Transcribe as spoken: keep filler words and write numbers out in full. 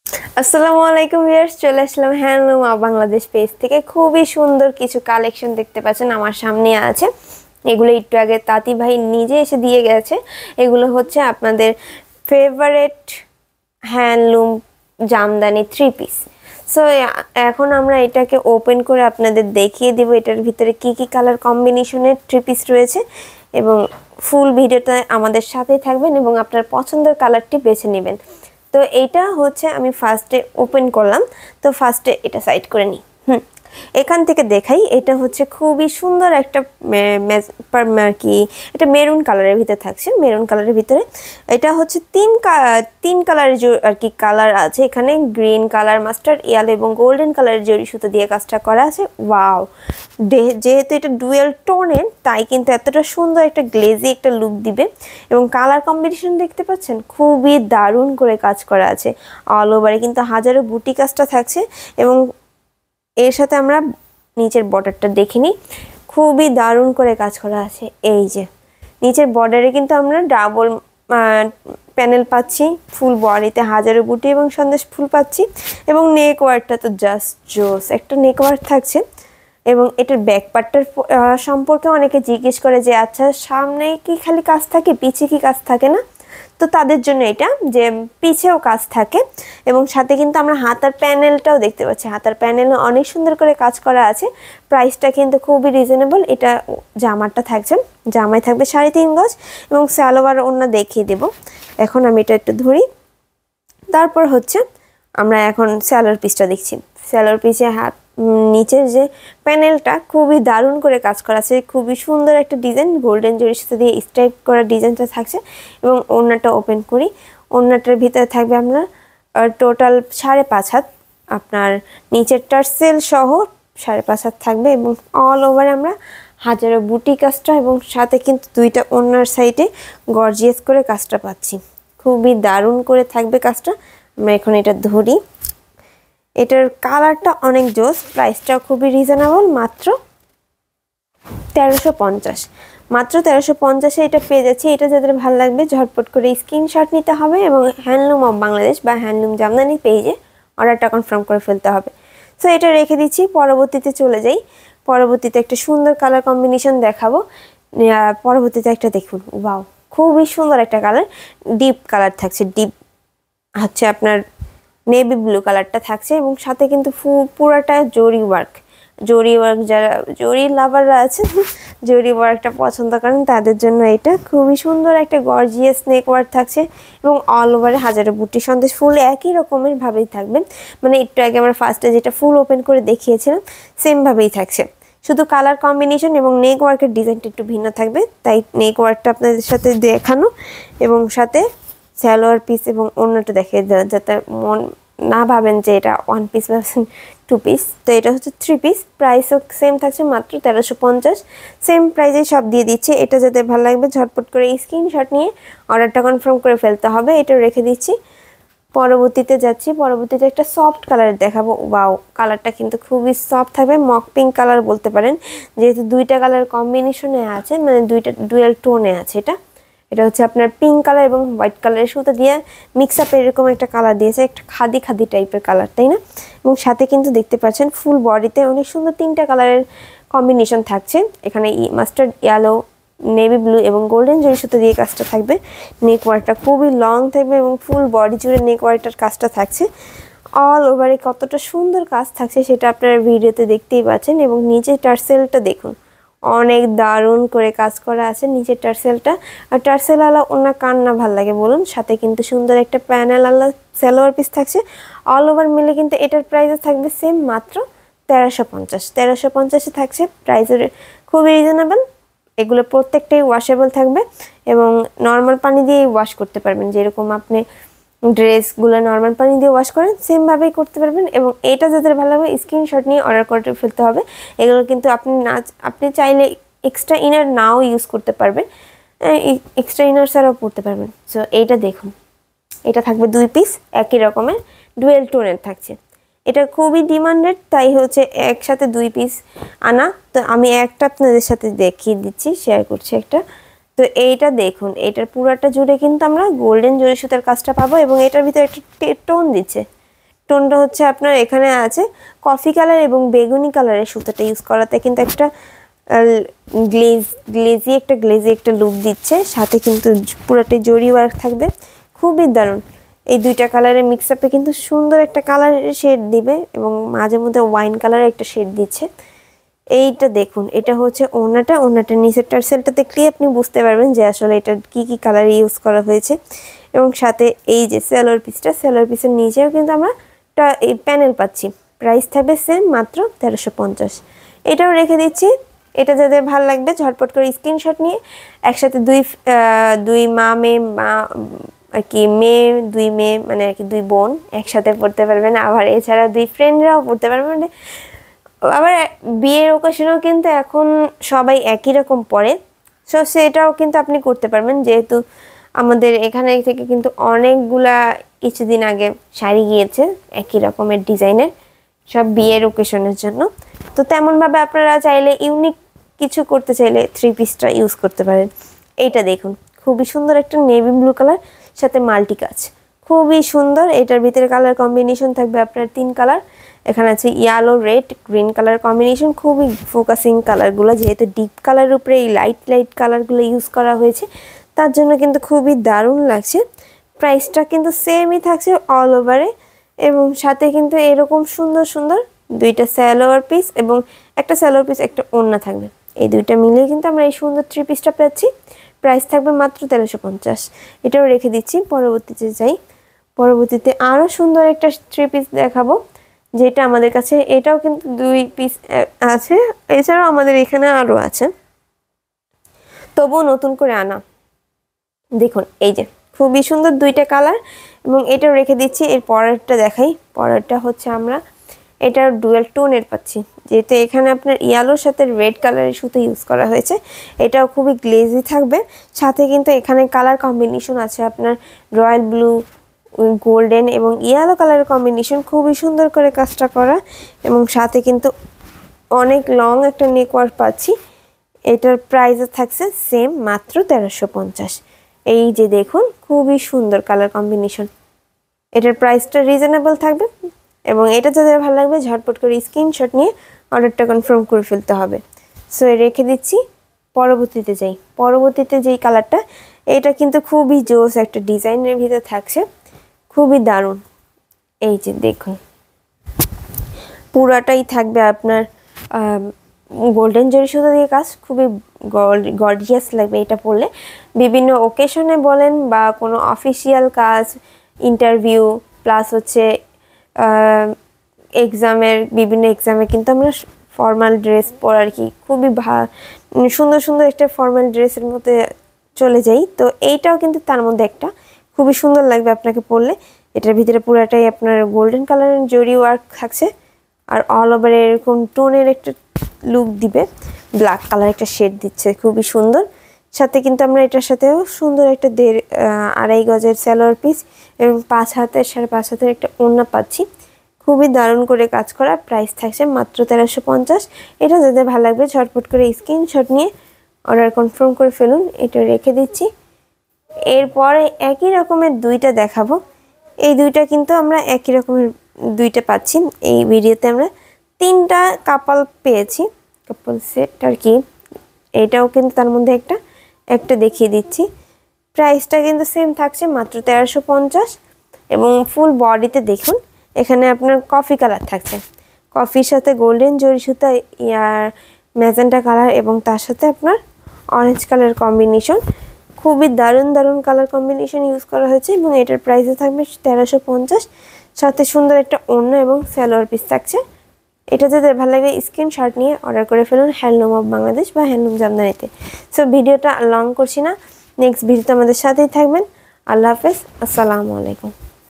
আসসালামু আলাইকুম ভিউয়ার্স, চলে আসলাম হ্যান্ডলুম অফ বাংলাদেশ পেজ থেকে। খুবই সুন্দর কিছু কালেকশন দেখতে পাচ্ছেন আমার সামনে আছে। এগুলো একটু আগে তাঁতি ভাই নিজে এসে দিয়ে গেছে। এগুলো হচ্ছে আপনাদের favourite handloom jamdani three piece. So এখন আমরা এটাকে ওপেন করে আপনাদের দেখিয়ে দিব এটার ভিতরে কি কি কালার কম্বিনেশনের থ্রি পিস রয়েছে, এবং ফুল ভিডিওটা আমাদের সাথেই থাকবেন এবং আপনার পছন্দের কালারটি বেছে নেবেন। তো এইটা হচ্ছে আমি ফার্স্টে ওপেন করলাম। তো ফার্স্টে এটা সাইড করে নিই। হুম এখান থেকে দেখাই, এটা হচ্ছে খুবই সুন্দর একটা আর কি, এটা মেরুন কালারের ভিতরে থাকছে। মেরুন কালারের ভিতরে এটা হচ্ছে তিন তিন কালারের আর কি কালার আছে এখানে, গ্রিন কালার, মাস্টার্ড ইয়েলো এবং গোল্ডেন কালারের জরি সুতো দিয়ে কাজটা করা আছে। ওয়াও, যেহেতু এটা ডুয়েল টোনের তাই কিন্তু এতটা সুন্দর একটা গ্লেজি একটা লুক দিবে। এবং কালার কম্বিনেশন দেখতে পাচ্ছেন, খুবই দারুণ করে কাজ করা আছে। অল ওভারে কিন্তু হাজারো বুটি কাজটা থাকছে। এবং এর সাথে আমরা নিচের বর্ডারটা দেখিনি, খুবই দারুণ করে কাজ করা আছে। এই যে নিচের বর্ডারে কিন্তু আমরা ডাবল প্যানেল পাচ্ছি, ফুল বডিতে হাজারো বুটি এবং সন্দেশ ফুল পাচ্ছি। এবং নেক ওয়ার্কটা তো জাস্ট জোস একটা নেক ওয়ার্ক থাকছে। এবং এটার ব্যাক পার্টটার সম্পর্কে অনেকে জিজ্ঞেস করে যে আচ্ছা সামনে কি খালি কাজ থাকে, পিছে কি কাজ থাকে না? তো তাদের জন্য এটা যে পিছেও কাজ থাকে। এবং সাথে কিন্তু আমরা হাতার প্যানেলটাও দেখতে পাচ্ছি, হাতার প্যানেলে অনেক সুন্দর করে কাজ করা আছে। প্রাইসটা কিন্তু খুবই রিজনেবল। এটা জামাটা থাকছে, জামায় থাকবে সাড়ে তিন গজ এবং সালোয়ার ওড়না দেখিয়ে দেব। এখন আমি এটা একটু ধরি। তারপর হচ্ছে আমরা এখন সালোয়ার পিসটা দেখছি। সালোয়ার পিসে হাত নিচের যে প্যানেলটা খুবই দারুণ করে কাজ করা আছে, খুবই সুন্দর একটা ডিজাইন, গোল্ডেন জরির সাথে দিয়ে স্ট্রাইপ করা ডিজাইনটা থাকছে। এবং ওড়নাটা ওপেন করি, ওড়নাটার ভিতরে থাকবে আমরা টোটাল সাড়ে পাঁচ হাত, আপনার নিচের টার্সেল সহ সাড়ে পাঁচ হাত থাকবে। এবং অল ওভার আমরা হাজারো বুটি কাজটা এবং সাথে কিন্তু দুইটা ওড়নার সাইডে গর্জিয়াস করে কাজটা পাচ্ছি। খুবই দারুণ করে থাকবে কাজটা। আমরা এখন এটা ধরি, এটার কালারটা অনেক জোস, প্রাইসটাও খুবই রিজনেবল, মাত্র তেরোশো পঞ্চাশ। মাত্র তেরোশো পঞ্চাশে এটা পেয়ে যাচ্ছি। এটা যাদের ভালো লাগবে ঝটপট করে স্ক্রিনশট নিতে হবে এবং হ্যান্ডলুম অফ বাংলাদেশ বা হ্যান্ডলুম জামদানি পেজে অর্ডারটা কনফার্ম করে ফেলতে হবে। সো এটা রেখে দিচ্ছি, পরবর্তীতে চলে যাই। পরবর্তীতে একটা সুন্দর কালার কম্বিনেশন দেখাবো। পরবর্তীতে একটা দেখুন, ওয়াও, খুবই সুন্দর একটা কালার, ডিপ কালার থাকছে, ডিপ হচ্ছে আপনার নেভি ব্লু কালারটা থাকছে। এবং সাথে কিন্তু পুরাটা জরি ওয়ার্ক, জরি ওয়ার্ক যারা জরি লাভাররা আছে, জরি ওয়ার্কটা পছন্দ করেন তাদের জন্য এটা খুবই সুন্দর একটা গর্জিয়াস নেক ওয়ার্ক থাকছে। এবং অল ওভারে হাজারো বুটি সন্দেশ ফুল একই রকমের ভাবেই থাকবেন, মানে একটু আগে আমরা ফার্স্টে যেটা ফুল ওপেন করে দেখিয়েছিলাম সেম ভাবেই থাকছে, শুধু কালার কম্বিনেশন এবং নেক ওয়ার্কের ডিজাইনটা একটু ভিন্ন থাকবে, তাই নেক ওয়ার্কটা আপনাদের সাথে দেখানো। এবং সাথে সালোয়ার পিস এবং অন্যটা দেখে যাতে মন না ভাবেন যে এটা ওয়ান পিস বা টু পিস। তো এটা হচ্ছে থ্রি পিস, প্রাইসও সেম থাকছে, মাত্র তেরোশো পঞ্চাশ। সেম প্রাইসে সব দিয়ে দিচ্ছে। এটা যাদের ভালো লাগবে ঝটপট করে স্ক্রিনশট নিয়ে অর্ডারটা কনফার্ম করে ফেলতে হবে। এটা রেখে দিচ্ছি, পরবর্তীতে যাচ্ছি। পরবর্তীতে একটা সফট কালার দেখাবো। ওয়াও, কালারটা কিন্তু খুবই সফট থাকবে, মক পিঙ্ক কালার বলতে পারেন, যেহেতু দুইটা কালার কম্বিনেশনে আছে, মানে দুইটা ডুয়েল টোনে আছে। এটা এটা হচ্ছে আপনার পিঙ্ক কালার এবং হোয়াইট কালারের সুতো দিয়ে মিক্স আপ এরকম একটা কালার দিয়েছে, একটা খাদি খাদি টাইপের কালার, তাই না? এবং সাথে কিন্তু দেখতে পাচ্ছেন ফুল বডিতে অনেক সুন্দর তিনটা কালারের কম্বিনেশন থাকছে। এখানে মাস্টার্ড ইয়েলো, নেভি ব্লু এবং গোল্ডেন জরি সুতো দিয়ে কাজটা থাকবে। নেক ওয়ার্কটা খুবই লং থাকবে এবং ফুল বডি জুড়ে নেক ওয়ার্কটার কাজটা থাকছে। অল ওভারে কতটা সুন্দর কাজ থাকছে সেটা আপনারা ভিডিওতে দেখতেই পাচ্ছেন। এবং নিচে টার্সেলটা দেখুন, অনেক দারুণ করে কাজ করা আছে নিচের টার্সেলটা। আর টার্সেল আলা ওনার কার না ভাল লাগে বলুন। সাথে কিন্তু সুন্দর একটা প্যানেল আলা সালোয়ার পিস থাকছে। অল ওভার মিলে কিন্তু এটার প্রাইসও থাকবে সেম, মাত্র তেরোশো পঞ্চাশ। তেরোশো পঞ্চাশে থাকছে, প্রাইসের খুবই রিজনেবল। এগুলো প্রত্যেকটাই ওয়াশেবল থাকবে এবং নর্মাল পানি দিয়ে ওয়াশ করতে পারবেন, যেরকম আপনি ড্রেসগুলো নর্মাল পানি দিয়ে ওয়াশ করেন সেমভাবেই করতে পারবেন। এবং এটা যাদের ভালো লাগবে স্ক্রিনশট নিয়ে অর্ডার করে ফেলতে হবে। এগুলো কিন্তু আপনি না আপনি চাইলে এক্সট্রা ইনার নাও ইউজ করতে পারবেন, এক্সট্রা ইনার ছাড়াও পরতে পারবেন। সো এইটা দেখুন, এটা থাকবে দুই পিস, একই রকমের ডুয়েল টোনের থাকছে। এটা খুবই ডিমান্ডেড, তাই হচ্ছে একসাথে দুই পিস আনা। তো আমি একটা আপনাদের সাথে দেখিয়ে দিচ্ছি, শেয়ার করছি একটা। তো এইটা দেখুন, এটার পুরাটা জুড়ে কিন্তু আমরা গোল্ডেন জরি সুতার কাজটা পাবো এবং এটার ভিতরে একটা টোন দিচ্ছে, টোনটা হচ্ছে আপনার এখানে আছে কফি কালার এবং বেগুনি কালারের সুতাটা ইউজ করাতে কিন্তু একটা গ্লেজ গ্লেজি একটা গ্লেজি একটা লুক দিচ্ছে, সাথে কিন্তু পুরোটাই জরি ওয়ার্ক থাকবে, খুবই দারুণ। এই দুইটা কালারের মিক্স আপে কিন্তু সুন্দর একটা কালারের শেড দিবে এবং মাঝে মধ্যে ওয়াইন কালারের একটা শেড দিচ্ছে। এইটা দেখুন, এটা হচ্ছে ওড়নাটা, ওড়নাটার নিচের টার্সেলটা দেখলেই আপনি বুঝতে পারবেন যে আসলে এটা কি কি কালার ইউজ করা হয়েছে। এবং সাথে এই যে সেলোয়ার পিসটা, সেলোয়ার পিসের নিচেও কিন্তু আমরা এই প্যানেল পাচ্ছি। প্রাইস থাকবে সেম, মাত্র তেরোশো পঞ্চাশ। এটাও রেখে দিচ্ছি। এটা যাদের ভালো লাগবে ঝটপট করে স্ক্রিনশট নিয়ে একসাথে দুই দুই মা মেয়ে মা আর কি মেয়ে দুই মেয়ে মানে আর কি দুই বোন একসাথে পড়তে পারবেন, আবার এছাড়া দুই ফ্রেন্ডরাও পড়তে পারবেন। মানে আবার বিয়ের ওকেশনেও কিন্তু এখন সবাই একই রকম পরে, সো সেটাও কিন্তু আপনি করতে পারবেন। যেহেতু আমাদের এখানে থেকে কিন্তু অনেকগুলা কিছুদিন আগে শাড়ি গিয়েছে একই রকমের ডিজাইনের, সব বিয়ের ওকেশনের জন্য। তো তেমনভাবে আপনারা চাইলে ইউনিক কিছু করতে চাইলে থ্রি পিসটা ইউজ করতে পারেন। এইটা দেখুন, খুবই সুন্দর একটা নেভি ব্লু কালার, সাথে মাল্টি কাজ, খুবই সুন্দর। এটার ভিতরে কালার কম্বিনেশন থাকবে আপনার তিন কালার। এখানে আছে yellow, red, green colour combination, খুবই ফোকাসিং কালারগুলো। যেহেতু ডিপ কালারের উপরে এই লাইট লাইট কালারগুলো ইউজ করা হয়েছে, তার জন্য কিন্তু খুবই দারুণ লাগছে। প্রাইসটা কিন্তু সেমই থাকছে অল ওভারে, এবং সাথে কিন্তু এরকম সুন্দর সুন্দর দুইটা সালোয়ার পিস এবং একটা সালোয়ার পিস একটা ওড়না থাকবে। এই দুইটা মিলিয়ে কিন্তু আমরা এই সুন্দর থ্রি পিসটা পাচ্ছি। প্রাইস থাকবে মাত্র তেরোশো পঞ্চাশ। এটাও রেখে দিচ্ছি। পরবর্তীতে যাই, পরবর্তীতে আরও সুন্দর একটা থ্রি পিস দেখাবো, যেটা আমাদের কাছে এটাও কিন্তু দুই পিস আছে, এছাড়াও আমাদের এখানে আরও আছে, তবুও নতুন করে আনা। দেখুন এই যে খুবই সুন্দর দুইটা কালার, এবং এটাও রেখে দিচ্ছি। এর পরেরটা দেখাই। পরেরটা হচ্ছে আমরা এটা ডুয়েল টোনের পাচ্ছি, যেহেতু এখানে আপনার ইয়েলোর সাথে রেড কালারের সুতো ইউজ করা হয়েছে। এটাও খুবই গ্লেজি থাকবে, সাথে কিন্তু এখানে কালার কম্বিনেশন আছে আপনার রয়্যাল ব্লু, গোল্ডেন এবং ইয়েলো কালারের কম্বিনেশন, খুবই সুন্দর করে কাজটা করা, এবং সাথে কিন্তু অনেক লং একটা নেকওয়ার্ক পাচ্ছি। এটার প্রাইস থাকছে সেম, মাত্র তেরোশো পঞ্চাশ। এই যে দেখুন, খুবই সুন্দর কালার কম্বিনেশন। এটার প্রাইসটা রিজনেবল থাকবে, এবং এটা যাদের ভালো লাগবে ঝটপট করে স্ক্রিনশট নিয়ে অর্ডারটা কনফার্ম করে ফেলতে হবে। সো রেখে দিচ্ছি। পরবর্তীতে যাই। পরবর্তীতে যেই কালারটা, এটা কিন্তু খুবই জোস একটা ডিজাইনের ভিতরে থাকছে, খুবই দারুণ। এই যে দেখুন, পুরাটাই থাকবে আপনার গোল্ডেন জরি সুতো দিয়ে কাজ, খুবই গর্জিয়াস লাগবে এটা পরলে। বিভিন্ন ওকেশনে বলেন বা কোনো অফিসিয়াল কাজ, ইন্টারভিউ, প্লাস হচ্ছে এক্সামের বিভিন্ন এক্সামে কিন্তু আমরা ফর্মাল ড্রেস পর আর কি খুবই সুন্দর সুন্দর একটা ফর্মাল ড্রেসের মধ্যে চলে যাই। তো এইটাও কিন্তু তার মধ্যে একটা, খুবই সুন্দর লাগবে আপনাকে পরলে। এটার ভিতরে পুরাটাই আপনার গোল্ডেন কালারের জরি ওয়ার্ক থাকছে, আর অল ওভার এরকম টোনের একটা লুক দিবে, ব্ল্যাক কালার একটা শেড দিচ্ছে, খুবই সুন্দর। সাথে কিন্তু আমরা এটার সাথেও সুন্দর একটা দেড় আড়াই গজের সালোয়ার পিস এবং পাঁচ হাতের সাড়ে পাঁচ হাতের একটা ওড়না পাচ্ছি, খুবই দারুণ করে কাজ করা। প্রাইস থাকছে মাত্র তেরোশো পঞ্চাশ। এটা যাদের ভালো লাগবে ঝটপট করে স্ক্রিনশট নিয়ে অর্ডার কনফার্ম করে ফেলুন। এটা রেখে দিচ্ছি। এরপরে একই রকমের দুইটা দেখাবো। এই দুইটা কিন্তু আমরা একই রকমের দুইটা পাচ্ছি। এই ভিডিওতে আমরা তিনটা কাপাল পেয়েছি, কাপাল সেট আর কি। এটাও কিন্তু তার মধ্যে একটা একটা দেখিয়ে দিচ্ছি। প্রাইসটা কিন্তু সেম থাকছে, মাত্র তেরোশো পঞ্চাশ। এবং ফুল বডিতে দেখুন, এখানে আপনার কফি কালার থাকছে, কফির সাথে গোল্ডেন জরি সুতা ইয়ার ম্যাজেন্টা কালার, এবং তার সাথে আপনার অরেঞ্জ কালার কম্বিনেশন, খুবই দারুণ দারুণ কালার কম্বিনেশন ইউজ করা হয়েছে। এবং এটার প্রাইসে থাকবে তেরোশো পঞ্চাশ, সাথে সুন্দর একটা ওড়না এবং সালোয়ার পিস থাকছে। এটা যাদের ভালো লাগে স্ক্রিনশট নিয়ে অর্ডার করে ফেলুন হ্যান্ডলুম অফ বাংলাদেশ বা হ্যান্ডলুম জামদানিতে। সো ভিডিওটা লং করছি না, নেক্সট ভিডিওতে আমাদের সাথেই থাকবেন। আল্লাহ হাফেজ, আসসালামু আলাইকুম।